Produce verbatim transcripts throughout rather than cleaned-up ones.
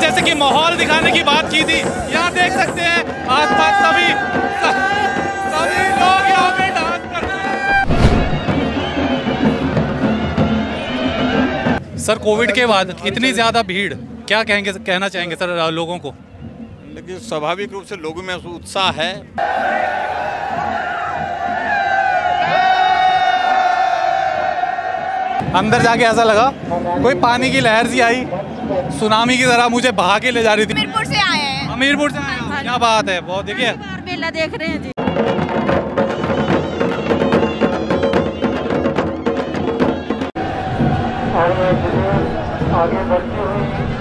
जैसे कि माहौल दिखाने की बात की थी, यहाँ देख सकते हैं आसपास सभी सभी लोग यहाँ पे डांस कर रहे हैं। सर, कोविड के बाद इतनी ज्यादा भीड़, क्या कहेंगे कहना चाहेंगे सर लोगों को? लेकिन स्वाभाविक रूप से लोगों में उत्साह है। अंदर जाके ऐसा लगा कोई पानी की लहर सी आई, सुनामी की तरह मुझे बहा के ले जा रही थी। हमीरपुर से आए हैं। हमीरपुर से आए हैं, क्या बात है। बहुत देखिए मेला देख रहे हैं जी। आगे बढ़ती हुई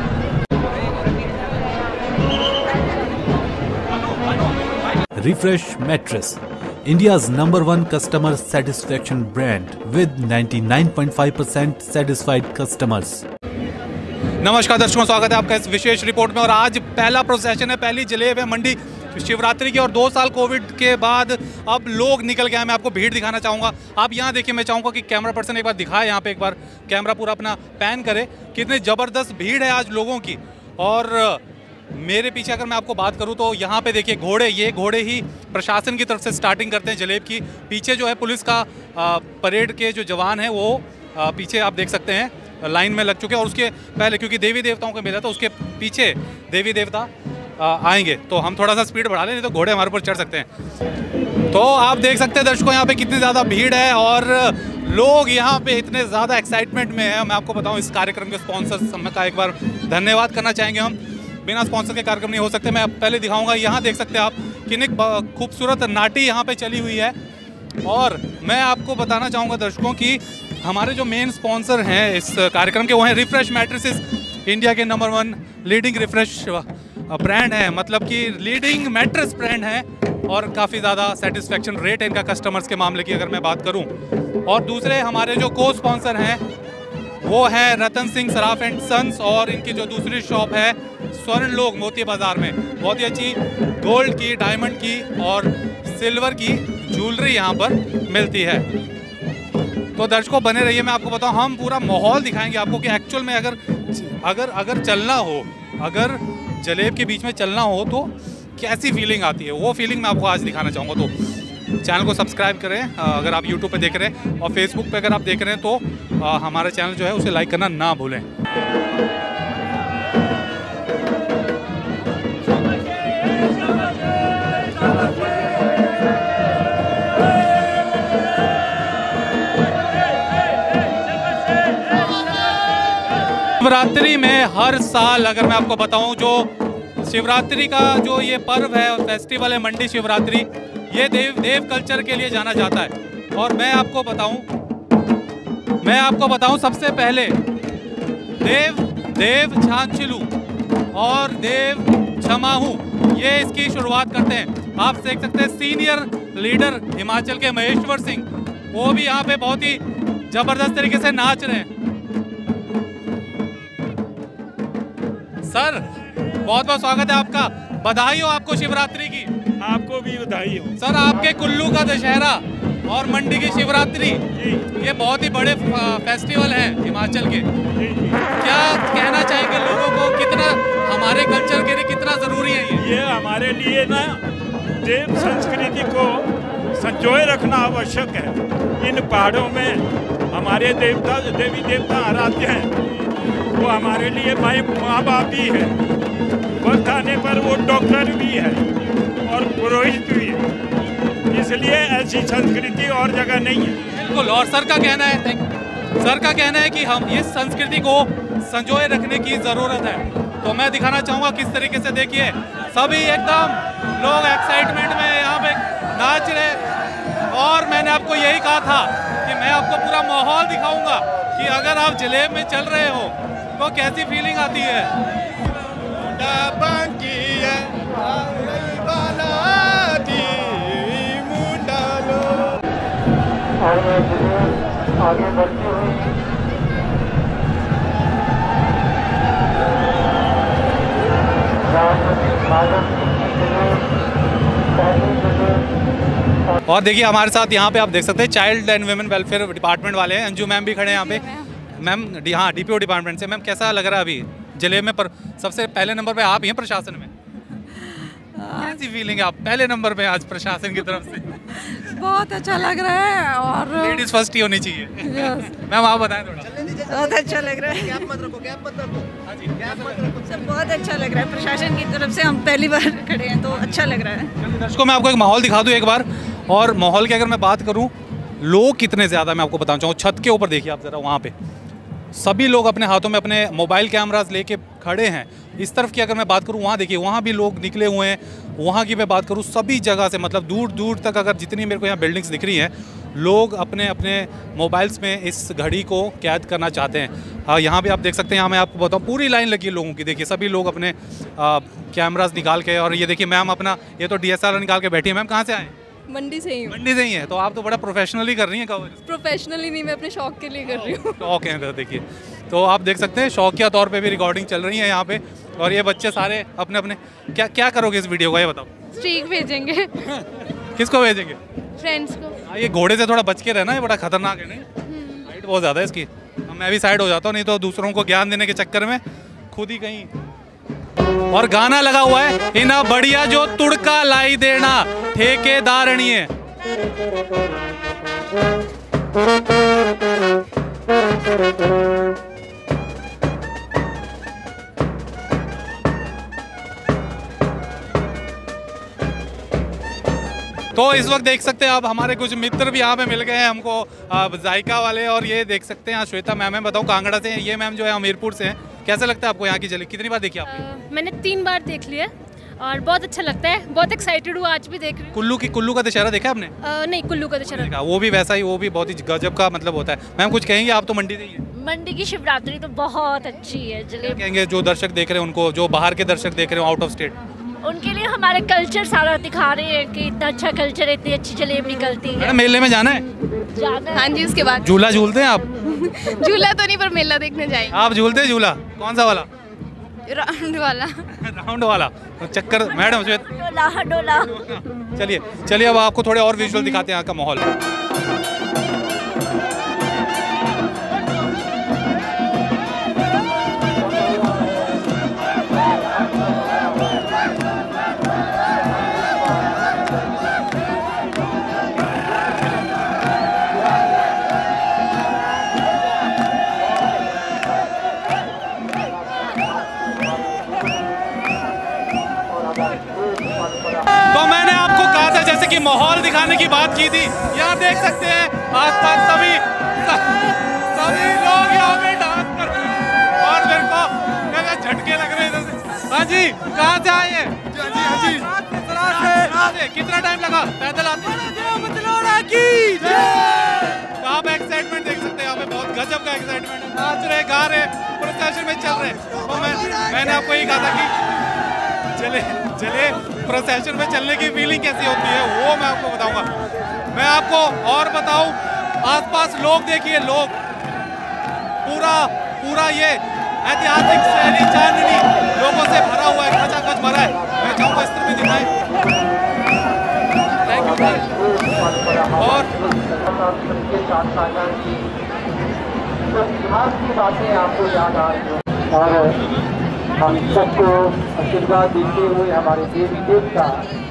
Refresh Mattress, India's number one customer satisfaction brand with ninety-nine point five percent satisfied customers. नमस्कार दर्शकों, स्वागत है आपका इस विशेष रिपोर्ट में। और आज पहला प्रोसेशन है, पहली जलेब है मंडी शिवरात्रि की। और दो साल कोविड के बाद अब लोग निकल गए हैं। मैं आपको भीड़ दिखाना चाहूँगा। आप यहाँ देखिए, मैं चाहूँगा कि कैमरा पर्सन एक बार दिखाए, यहाँ पे एक बार कैमरा पूरा अपना पैन करे। कितनी ज़बरदस्त भीड़ है आज लोगों की। और मेरे पीछे अगर मैं आपको बात करूं तो यहाँ पे देखिए घोड़े, ये घोड़े ही प्रशासन की तरफ से स्टार्टिंग करते हैं जलेब की। पीछे जो है पुलिस का आ, परेड के जो जवान हैं वो आ, पीछे आप देख सकते हैं लाइन में लग चुके हैं। और उसके पहले, क्योंकि देवी देवताओं का मेला, तो उसके पीछे देवी देवता आ, आएंगे। तो हम थोड़ा सा स्पीड बढ़ा लें, नहीं तो घोड़े हमारे ऊपर चढ़ सकते हैं। तो आप देख सकते हैं दर्शकों, यहाँ पे कितनी ज़्यादा भीड़ है और लोग यहाँ पे इतने ज़्यादा एक्साइटमेंट में है। मैं आपको बताऊँ, इस कार्यक्रम के स्पॉन्सर का एक बार धन्यवाद करना चाहेंगे हम। बिना स्पॉन्सर के कार्यक्रम नहीं हो सकते। मैं पहले दिखाऊंगा, यहाँ देख सकते हैं आप कितनी खूबसूरत नाटी यहाँ पे चली हुई है। और मैं आपको बताना चाहूँगा दर्शकों कि हमारे जो मेन स्पॉन्सर हैं इस कार्यक्रम के, वो हैं रिफ्रेश मैट्रेसेस, इंडिया के number one leading refresh brand है, मतलब कि लीडिंग मैट्रेस ब्रांड है। और काफ़ी ज़्यादा सेटिस्फेक्शन रेट है इनका कस्टमर्स के मामले की अगर मैं बात करूँ। और दूसरे हमारे जो को स्पॉन्सर हैं वो है रतन सिंह सराफ एंड सन्स। और इनकी जो दूसरी शॉप है स्वर्ण लोक मोती बाजार में, बहुत ही अच्छी गोल्ड की, डायमंड की और सिल्वर की ज्वेलरी यहाँ पर मिलती है। तो दर्शकों बने रहिए, मैं आपको बताऊँ, हम पूरा माहौल दिखाएंगे आपको कि एक्चुअल में अगर अगर अगर चलना हो, अगर जलेब के बीच में चलना हो तो कैसी फीलिंग आती है, वो फीलिंग मैं आपको आज दिखाना चाहूँगा। तो चैनल को सब्सक्राइब करें अगर आप यूट्यूब पे देख रहे हैं, और फेसबुक पे अगर आप देख रहे हैं तो आ, हमारा चैनल जो है उसे लाइक करना ना भूलें। शिवरात्रि में हर साल अगर मैं आपको बताऊं, जो शिवरात्रि का जो ये पर्व है और फेस्टिवल है मंडी शिवरात्रि, ये देव देव कल्चर के लिए जाना जाता है। और मैं आपको बताऊं मैं आपको बताऊं सबसे पहले देव देव झांझिलू और देव छमाहू, ये इसकी शुरुआत करते हैं। आप देख सकते हैं सीनियर लीडर हिमाचल के महेश्वर सिंह, वो भी यहाँ पे बहुत ही जबरदस्त तरीके से नाच रहे हैं। सर, बहुत बहुत स्वागत है आपका। बधाई हो आपको शिवरात्रि की। आपको भी बधाई हो सर। आपके कुल्लू का दशहरा और मंडी की शिवरात्रि, ये बहुत ही बड़े फेस्टिवल हैं हिमाचल के। क्या कहना चाहेंगे लोगों को, कितना हमारे कल्चर के लिए कितना जरूरी है ये? ये हमारे लिए ना देव संस्कृति को संजोए रखना आवश्यक है। इन पहाड़ों में हमारे देवता देवी देवता आराध्य हैं, वो हमारे लिए माँ माँ बाप भी है। वक्त आने पर वो डॉक्टर भी है और पुरोहित भी है। इसलिए ऐसी संस्कृति और जगह नहीं है। बिल्कुल। और सर का कहना है सर का कहना है कि हम इस संस्कृति को संजोए रखने की ज़रूरत है। तो मैं दिखाना चाहूँगा किस तरीके से, देखिए सभी एकदम लोग एक्साइटमेंट में यहाँ पे नाच रहे। और मैंने आपको यही कहा था कि मैं आपको पूरा माहौल दिखाऊंगा कि अगर आप जलेब में चल रहे हो तो कैसी फीलिंग आती है। आगे बढ़ती हुई और देखिए हमारे साथ यहाँ पे आप देख सकते हैं child and women welfare department वाले हैं। अंजू मैम भी खड़े हैं यहाँ पे। मैम हाँ, डीपीओ डिपार्टमेंट से। मैम कैसा लग रहा है अभी जलेब में, पर सबसे पहले नंबर पे आप ही हैं प्रशासन में। कैसी फीलिंग है आप पहले नंबर पे आज प्रशासन की तरफ से? बहुत अच्छा लग रहा है और लेडीज फर्स्ट ही होनी चाहिए। मैम आप बताएं थोड़ा। बहुत अच्छा लग रहा है। सब बहुत अच्छा लग रहा है, प्रशासन की तरफ से हम पहली बार खड़े हैं तो अच्छा लग रहा है। दर्शकों मैं आपको एक माहौल दिखा दूं एक बार, और माहौल की अगर मैं बात करूं, लोग कितने ज़्यादा मैं आपको बताना चाहूँ। छत के ऊपर देखिए आप ज़रा, वहाँ पे सभी लोग अपने हाथों में अपने मोबाइल कैमरास लेके खड़े हैं। इस तरफ की अगर मैं बात करूं, वहाँ देखिए वहाँ भी लोग निकले हुए हैं। वहाँ की मैं बात करूं, सभी जगह से मतलब दूर दूर तक अगर जितनी मेरे को यहाँ बिल्डिंग्स दिख रही हैं, लोग अपने अपने मोबाइल्स में इस घड़ी को कैद करना चाहते हैं। हाँ, यहाँ भी आप देख सकते हैं, यहाँ मैं आपको बताऊँ पूरी लाइन लगी है लोगों की। देखिए सभी लोग अपने कैमरास निकाल के, और ये देखिए मैम अपना ये तो डी एस एल आर निकाल के बैठी है। मैम कहाँ से आए? मंडी से ही हूँ। मंडी से ही है, तो आप तो बड़ा प्रोफेशनली कर रही हैं कवर। प्रोफेशनली नहीं, मैं अपने शौक के लिए कर रही हूँ। शौक है, तो देखिए तो आप देख सकते हैं शौकिया तौर पे भी रिकॉर्डिंग चल रही है यहाँ पे। और ये बच्चे सारे अपने अपने क्या क्या करोगे इस वीडियो का, ये बताओ। स्ट्रीक भेजेंगे। किसको भेजेंगे? फ्रेंड्स को। हाँ, ये घोड़े से थोड़ा बच के रहना, ये बड़ा खतरनाक है। नहीं, हाइट बहुत ज़्यादा है इसकी। अब मैं भी साइड हो जाता हूँ, नहीं तो दूसरों को ज्ञान देने के चक्कर में खुद ही कहीं। और गाना लगा हुआ है, इना बढ़िया जो तुड़का लाई देना ठेकेदारणी है। तो इस वक्त देख सकते हैं आप हमारे कुछ मित्र भी यहाँ पे मिल गए हैं हमको, जायका वाले। और ये देख सकते हैं श्वेता मैम है, बताओ कांगड़ा से हैं। ये मैम जो है हमीरपुर से हैं। कैसा लगता है आपको यहाँ की जलेबी? कितनी बार देखी आपने? मैंने तीन बार देख लिया और बहुत अच्छा लगता है, बहुत एक्साइटेड हूँ, आज भी देख रही हूँ। कुल्लू की कुल्लू का दशहरा देखा आपने? uh, नहीं, कुल्लू का दशहरा देखा, वो भी वैसा ही, वो भी बहुत ही गजब का मतलब होता है। मैम कुछ कहेंगे? आप तो मंडी से ही हैं। मंडी की शिवरात्रि तो बहुत अच्छी है। जलेबी कहेंगे जो दर्शक देख रहे हैं उनको, जो बाहर के दर्शक देख रहे हो आउट ऑफ स्टेट, उनके लिए हमारे कल्चर सारा दिखा रहे हैं कि इतना अच्छा कल्चर है, इतनी अच्छी जलेबी निकलती है। मेले में जाना है? जाना है। हाँ जी, उसके बाद झूला झूलते हैं आप? झूला तो नहीं, पर मेला देखने जाएंगे। आप झूलते हैं झूला? कौन सा वाला? राउंड वाला। राउंड वाला चक्कर। मैडम डोला डोला। चलिए चलिए अब आपको थोड़े और विजुअल दिखाते हैं यहाँ का माहौल। तो मैंने आपको कहा था जैसे कि माहौल दिखाने की बात की थी, यहाँ देख सकते हैं आसपास सभी सभी लोग यहाँ पे डांस कर रहे हैं। और मेरे को मेरे झटके लग रहे हैं इधर से। हाँ जी, कहाँ से आए हैं? हाँ जी, कितना टाइम लगा पैदल आते? तो आप एक्साइटमेंट देख सकते हैं, यहाँ पे बहुत गजब का एक्साइटमेंट है। नाच रहे, गा रहे, प्रोसेशन में चल रहे। तो मैं मैंने आपको यही कहा था कि चले चले प्रोसेशन में चलने की फीलिंग कैसी होती है वो मैं आपको बताऊंगा। मैं आपको और बताऊं, आसपास लोग देखिए, लोग पूरा पूरा ये ऐतिहासिक शहरी चांदनी लोगों से भरा हुआ है, खचाखच भरा है। मैं चाहूँगा इस तरह भी दिखाएं। Thank you. और बातें आपको याद आ रही हैं और हम सबको आशीर्वाद देते हुए हमारे देवी देवता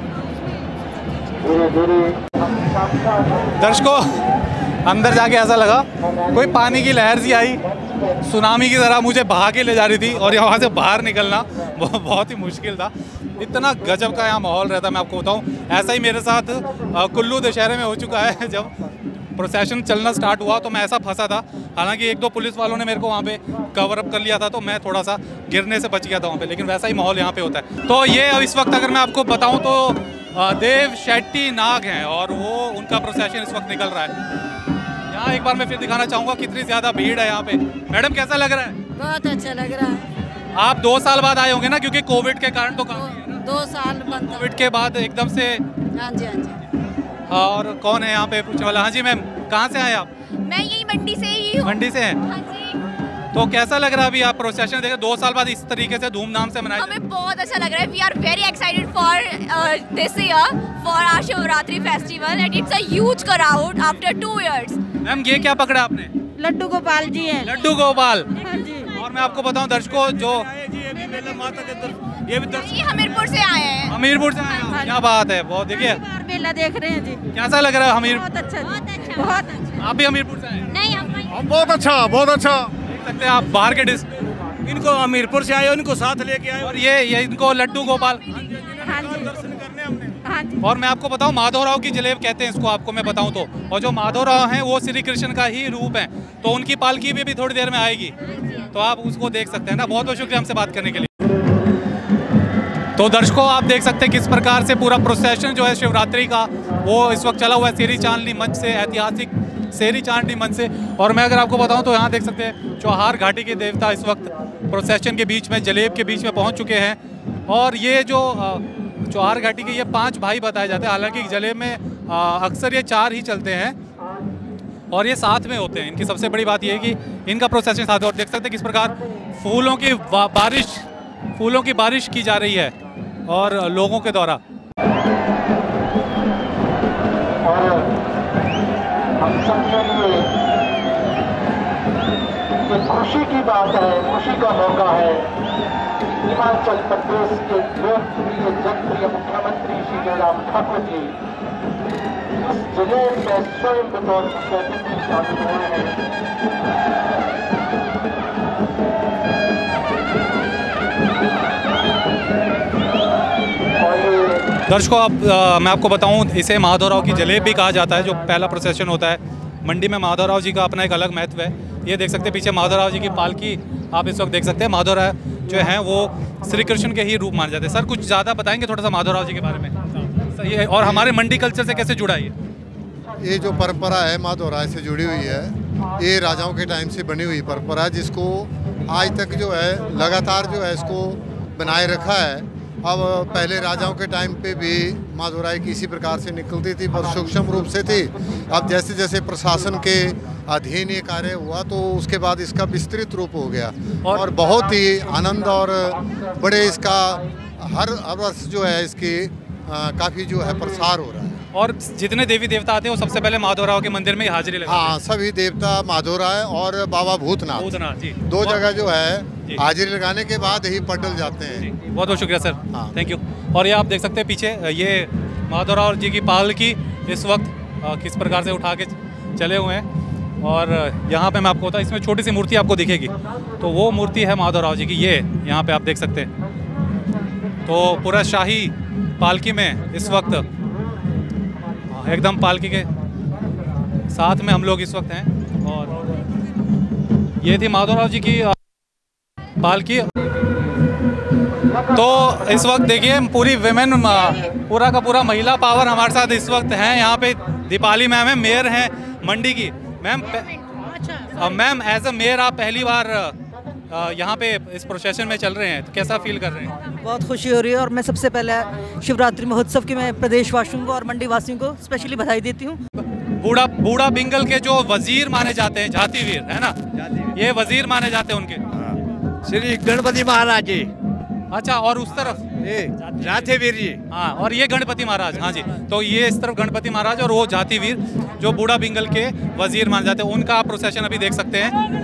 धीरे धीरे। दर्शकों अंदर जाके ऐसा लगा कोई पानी की लहर सी आई, सुनामी की तरह मुझे बहा के ले जा रही थी, और यहाँ से बाहर निकलना बहुत ही मुश्किल था। इतना गजब का यहाँ माहौल रहता है, मैं आपको बताऊँ। ऐसा ही मेरे साथ कुल्लू दशहरे में हो चुका है। जब प्रोसेशन चलना स्टार्ट हुआ तो मैं ऐसा फंसा था, हालांकि एक दो पुलिस वालों ने मेरे को वहाँ पे कवर अप कर लिया था, तो मैं थोड़ा सा गिरने से बच गया था वहाँ पे। लेकिन वैसा ही माहौल यहाँ पे होता है। तो ये अब इस वक्त अगर मैं आपको बताऊँ तो देव शेट्टी नाग हैं, और वो उनका प्रोसेशन इस वक्त निकल रहा है। यहाँ एक बार मैं फिर दिखाना चाहूँगा कितनी ज़्यादा भीड़ है यहाँ पे। मैडम कैसा लग रहा है? बहुत अच्छा लग रहा है। आप दो साल बाद आए होंगे ना, क्योंकि कोविड के कारण तो दो, दो साल बंद। कोविड के बाद एकदम से। हाँ जी, हाँ जी। और कौन है यहाँ पे पूछने वाला? हाँ जी मैम, कहाँ से आए आप? मैं यही मंडी से ही हूँ। मंडी से हैं? हाँ जी। तो कैसा लग रहा है अभी आप प्रोसेशन देखे दो साल बाद इस तरीके से धूमधाम से मनाए? हमें बहुत अच्छा लग रहा है। We are very excited for this year for our Shivratri festival and it's a huge crowd after two years. Ma'am ये क्या पकड़ा आपने? लड्डू गोपाल जी हैं। लड्डू गोपाल। हाँ जी। और मैं आपको बताऊं दर्शकों, जो ये भी दर्शक ये हमीरपुर से आए हैं। हमीरपुर से आए हैं, क्या बात है, बहुत देखिए मेला देख रहे हैं जी। कैसा लग रहा है हमीर? बहुत अच्छा, बहुत अच्छा, बहुत अच्छा। आप भी हमीरपुर से आए हैं? नहीं हम हम बहुत अच्छा बहुत अच्छा देख सकते हैं आप बाहर के डिस इनको हमीरपुर से आए, उनको साथ लेके आए और ये ये इनको लड्डू गोपाल। हाँ जी, दर्शन करने हमने। हाँ जी। और मैं आपको बताऊं माधवराव की जलेब कहते हैं इसको, आपको मैं बताऊं तो। और जो माधवराव हैं वो श्री कृष्ण का ही रूप है, तो उनकी पालकी भी, भी थोड़ी देर में आएगी, तो आप उसको देख सकते हैं ना। बहुत बहुत शुक्रिया हमसे बात करने के लिए। तो दर्शकों आप देख सकते हैं किस प्रकार से पूरा प्रोसेशन जो है शिवरात्रि का वो इस वक्त चला हुआ है सेरी चांदनी मंच से, ऐतिहासिक सेरी चांदनी मंच से। और मैं अगर आपको बताऊं तो यहाँ देख सकते हैं चौहार घाटी के देवता इस वक्त प्रोसेशन के बीच में, जलेब के बीच में पहुँच चुके हैं। और ये जो चौहार घाटी के ये पांच भाई बताए जाते हैं, हालांकि जलेब में अक्सर ये चार ही चलते हैं और ये साथ में होते हैं। इनकी सबसे बड़ी बात ये है कि इनका प्रोसेशन साथ है। और देख सकते हैं किस प्रकार फूलों की बारिश फूलों की बारिश की जा रही है और लोगों के द्वारा। और हम सबके लिए ये खुशी की बात है, खुशी का मौका है। हिमाचल प्रदेश के लोकप्रिय जनप्रिय मुख्यमंत्री श्री जयराम ठाकुर जी इस जलेब में स्वयं बतौर मुख्य अतिथि शामिल हुए हैं। दर्शकों अब आ, मैं आपको बताऊं, इसे माधवराव की जलेब भी कहा जाता है, जो पहला प्रोसेशन होता है मंडी में। माधवराव जी का अपना एक अलग महत्व है। ये देख सकते हैं पीछे माधवराव जी की पालकी आप इस वक्त देख सकते हैं। माधवराव जो हैं वो श्री कृष्ण के ही रूप माने जाते हैं। सर कुछ ज़्यादा बताएंगे थोड़ा सा माधवराव जी के बारे में? सर ये और हमारे मंडी कल्चर से कैसे जुड़ा है ये? ये जो परंपरा है माधवराय से जुड़ी हुई है, ये राजाओं के टाइम से बनी हुई परंपरा है, जिसको आज तक जो है लगातार जो है इसको बनाए रखा है। अब पहले राजाओं के टाइम पे भी माधवराय की इसी प्रकार से निकलती थी, पर सूक्ष्म रूप से थी। अब जैसे जैसे प्रशासन के अधीन ये कार्य हुआ तो उसके बाद इसका विस्तृत रूप हो गया और, और बहुत ही आनंद और बड़े इसका हर वर्ष जो है इसकी काफ़ी जो है प्रसार हो रहा है। और जितने देवी देवता आते हैं वो सबसे पहले माधवराव के मंदिर में ही हाजिरी लगाते हैं। हाँ, सभी देवता माधवराय और बाबा भूतनाथ भूतनाथ जी दो जगह जो है हाजिरी लगाने के बाद ही पटल जाते हैं। बहुत बहुत शुक्रिया सर, हाँ। Thank you. और ये आप देख सकते हैं पीछे ये माधवराव जी की पालकी इस वक्त किस प्रकार से उठा के चले हुए हैं। और यहाँ पे मैं आपको बताऊँ, इसमें छोटी सी मूर्ति आपको दिखेगी, तो वो मूर्ति है माधवराव जी की। ये यहाँ पे आप देख सकते हैं। तो पूरा शाही पालकी में इस वक्त एकदम पालकी के साथ में हम लोग इस वक्त हैं। और ये थी माधवराव जी की पालकी। तो इस वक्त देखिए पूरी विमेन, पूरा का पूरा महिला पावर हमारे साथ इस वक्त हैं। यहाँ पे दीपाली मैम है, मेयर हैं मंडी की। Ma'am ma'am as a mayor आप पहली बार यहाँ पे इस प्रोसेशन में चल रहे हैं, तो कैसा फील कर रहे हैं? बहुत खुशी हो रही है और मैं सबसे पहले शिवरात्रि महोत्सव की मैं प्रदेशवासियों को और मंडी वासियों को स्पेशली बधाई देती हूँ। बूढ़ा बूढ़ा बिंगल के जो वजीर माने जाते हैं, जातिवीर है ना, ये वजीर माने जाते हैं उनके श्री गणपति महाराज जी। अच्छा, और उस तरफ जातिवीर जी। हाँ, और ये गणपति महाराज। हाँ जी, तो ये इस तरफ गणपति महाराज और वो जातिवीर जो बूढ़ा बिंगल के वजीर माने जाते हैं, उनका आप प्रोसेशन अभी देख सकते हैं।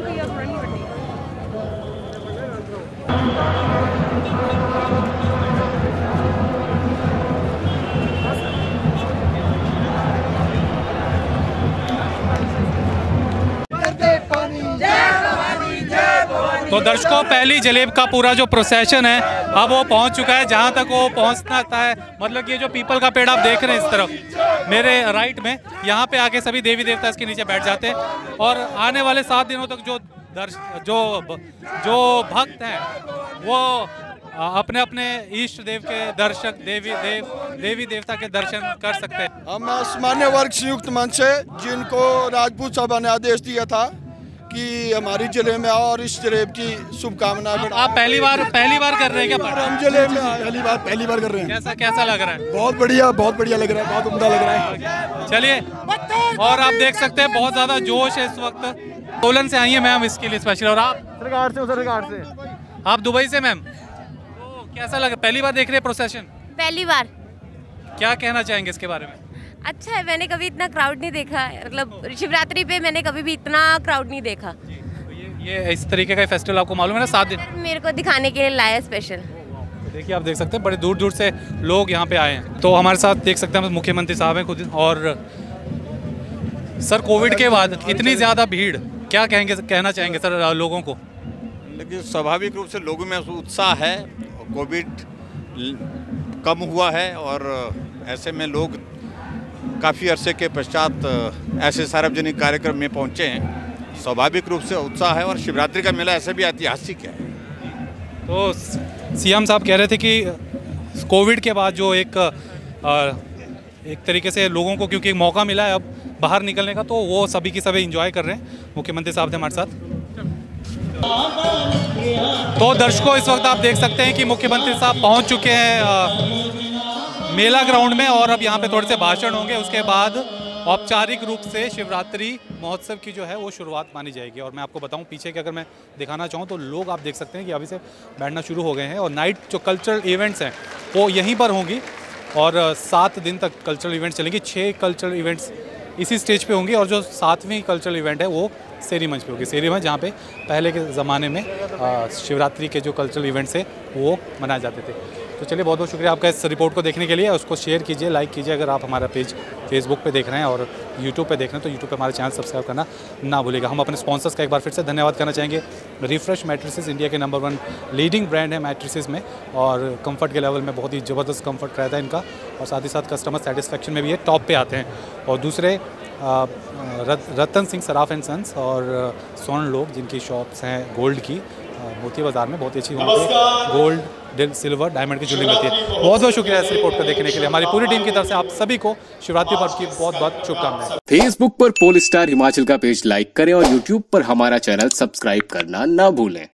तो दर्शकों, पहली जलेब का पूरा जो प्रोसेशन है अब वो पहुंच चुका है जहां तक वो पहुंचना है। मतलब कि ये जो पीपल का पेड़ आप देख रहे हैं इस तरफ मेरे राइट में, यहाँ पे आके सभी देवी देवता इसके नीचे बैठ जाते हैं और आने वाले सात दिनों तक जो दर्श जो जो भक्त हैं वो अपने अपने इष्ट देव के दर्शक देवी देव देवी देवता के दर्शन कर सकते हैं। हम सामान्य वर्ग संयुक्त मंच से, जिनको राजपूत सभा ने आदेश दिया था कि हमारी जिले में और इस जलेब की शुभकामनाएं। आप पहली बार पहली बार कर रहे हैं क्या? हम जिले में पहली बार पहली बार कर रहे हैं। कैसा कैसा लग रहा है? बहुत बढ़िया, बहुत बढ़िया लग रहा है, बहुत उम्दा लग रहा है। चलिए, और आप देख सकते हैं बहुत ज्यादा जोश है इस वक्त। सोलन से आई है मैम इसके लिए स्पेशल, और आप सरकार से सरकार से आप दुबई से मैम। तो कैसा लगा, पहली बार देख रहे हैं प्रोसेशन? पहली बार। क्या कहना चाहेंगे इसके बारे में? अच्छा है, मैंने कभी इतना क्राउड नहीं देखा, मतलब शिवरात्रि पे मैंने कभी भी इतना क्राउड नहीं देखा। तो ये, ये इस तरीके का फेस्टिवल आपको मालूम है ना, सात दिन मेरे को दिखाने के लिए लाया स्पेशल। तो देखिए, आप देख सकते हैं बड़े दूर दूर से लोग यहाँ पे आए हैं। तो हमारे साथ देख सकते हैं मुख्यमंत्री साहब हैं खुद। और सर, कोविड के बाद इतनी ज़्यादा भीड़, क्या कहेंगे कहना चाहेंगे सर लोगों को? लेकिन स्वाभाविक रूप से लोगों में उत्साह है, कोविड कम हुआ है और ऐसे में लोग काफ़ी अरसे के पश्चात ऐसे सार्वजनिक कार्यक्रम में पहुंचे हैं। स्वाभाविक रूप से उत्साह है और शिवरात्रि का मेला ऐसे भी ऐतिहासिक है। तो सीएम साहब कह रहे थे कि कोविड के बाद जो एक एक तरीके से लोगों को क्योंकि मौका मिला है अब बाहर निकलने का, तो वो सभी की सभी एंजॉय कर रहे हैं। मुख्यमंत्री साहब थे हमारे साथ। तो दर्शकों, इस वक्त आप देख सकते हैं कि मुख्यमंत्री साहब पहुंच चुके हैं मेला ग्राउंड में और अब यहाँ पे थोड़े से भाषण होंगे। उसके बाद औपचारिक रूप से शिवरात्रि महोत्सव की जो है वो शुरुआत मानी जाएगी। और मैं आपको बताऊं पीछे के, अगर मैं दिखाना चाहूँ तो लोग आप देख सकते हैं कि अभी से बैठना शुरू हो गए हैं। और नाइट जो कल्चरल इवेंट्स हैं वो यहीं पर होंगी और सात दिन तक कल्चरल इवेंट्स चलेंगी। छः कल्चरल इवेंट्स इसी स्टेज पे होंगी और जो सातवीं कल्चरल इवेंट है वो सेरी मंच पे होगी। सेरी मंच जहाँ पे पहले के ज़माने में शिवरात्रि के जो कल्चरल इवेंट्स है वो मनाए जाते थे। तो चलिए, बहुत बहुत शुक्रिया आपका इस रिपोर्ट को देखने के लिए। उसको शेयर कीजिए, लाइक कीजिए अगर आप हमारा पेज फेसबुक पे देख रहे हैं और यूट्यूब पे देख रहे हैं तो यूट्यूब पे हमारे चैनल सब्सक्राइब करना ना भूलिएगा। हम अपने स्पॉन्सर्स का एक बार फिर से धन्यवाद करना चाहेंगे। रिफ्रेश मैट्रिसेस इंडिया के नंबर वन लीडिंग ब्रांड है मैट्रिसेस में और कंफर्ट के लेवल में बहुत ही ज़बरदस्त कंफर्ट रहता है इनका और साथ ही साथ कस्टमर सेटिस्फेक्शन में भी ये टॉप पे आते हैं। और दूसरे रतन सिंह सराफ एंड सन्स और स्वर्ण लोग, जिनकी शॉप्स हैं गोल्ड की मोती बाज़ार में, बहुत ही अच्छी वहाँ पे गोल्ड, दिल, सिल्वर, डायमंड की ज्वेलरी मिलती है। बहुत बहुत शुक्रिया इस रिपोर्ट को देखने के लिए। हमारी पूरी टीम की तरफ से आप सभी को शिवरात्रि पर्व की बहुत बहुत शुभकामनाएं। फेसबुक पर पोल स्टार हिमाचल का पेज लाइक करें और यूट्यूब पर हमारा चैनल सब्सक्राइब करना ना भूलें।